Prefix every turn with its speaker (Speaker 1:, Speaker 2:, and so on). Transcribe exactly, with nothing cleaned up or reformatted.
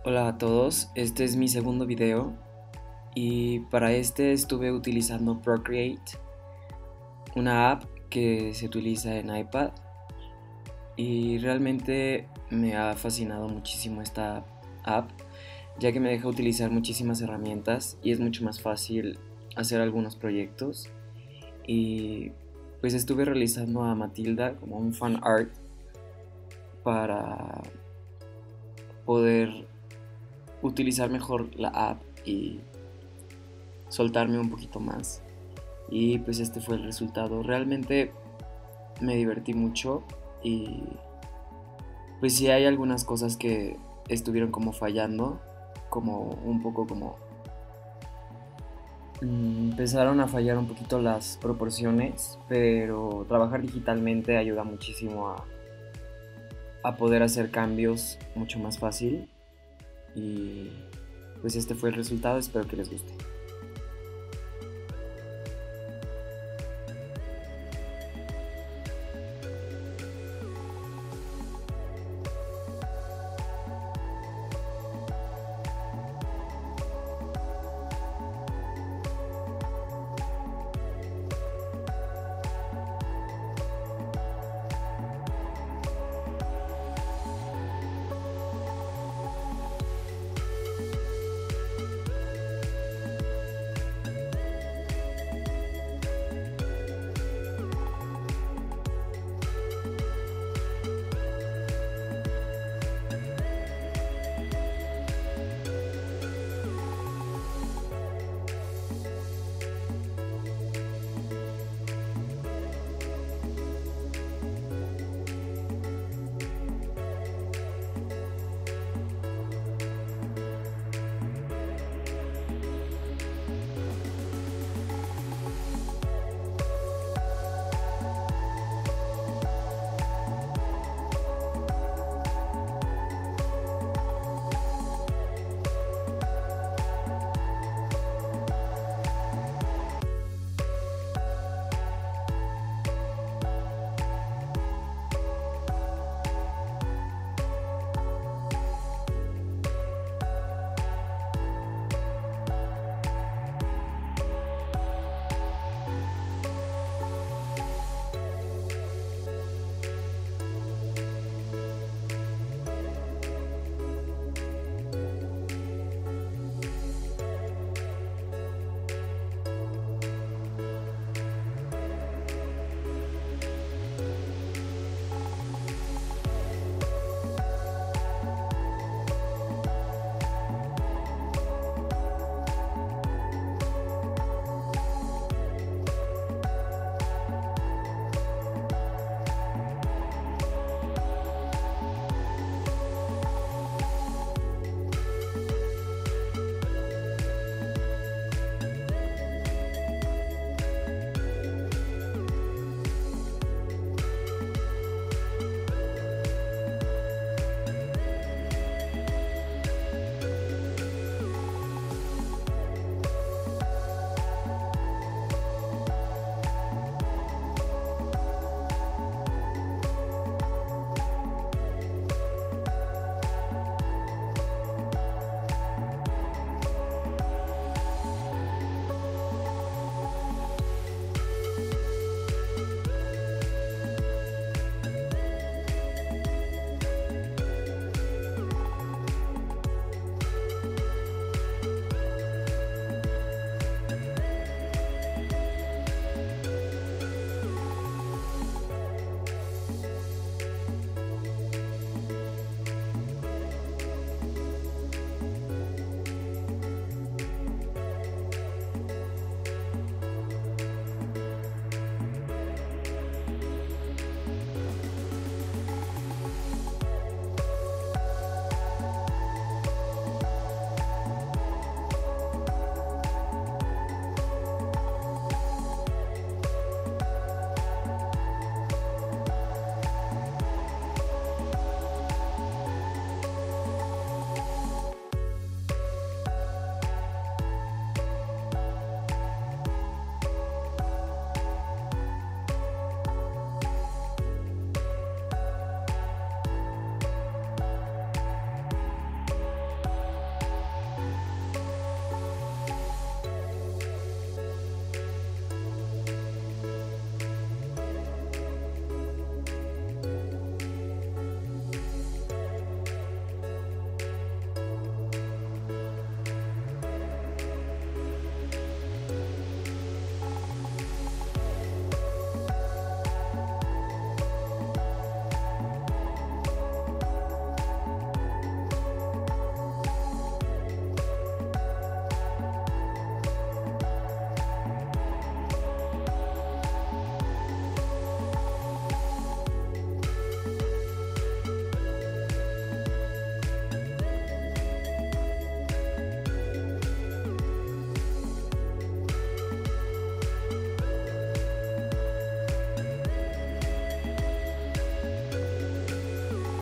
Speaker 1: Hola a todos, este es mi segundo video y para este estuve utilizando Procreate, una app que se utiliza en iPad, y realmente me ha fascinado muchísimo esta app, ya que me deja utilizar muchísimas herramientas y es mucho más fácil hacer algunos proyectos. Y pues estuve realizando a Matilda como un fan art para poder utilizar mejor la app y soltarme un poquito más. Y pues este fue el resultado. Realmente me divertí mucho y pues sí hay algunas cosas que estuvieron como fallando, como un poco como mm, empezaron a fallar un poquito las proporciones, pero trabajar digitalmente ayuda muchísimo a, a poder hacer cambios mucho más fácil. Y pues este fue el resultado, espero que les guste.